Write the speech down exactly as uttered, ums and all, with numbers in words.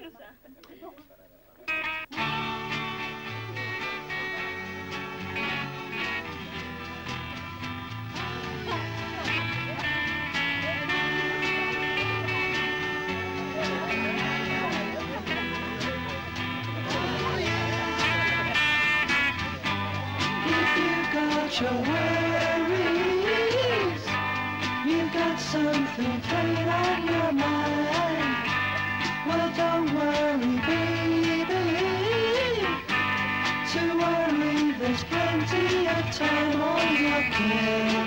Your worries, you've got something playing on your mind. Well, don't worry, baby. To worry, there's plenty of time on your hands.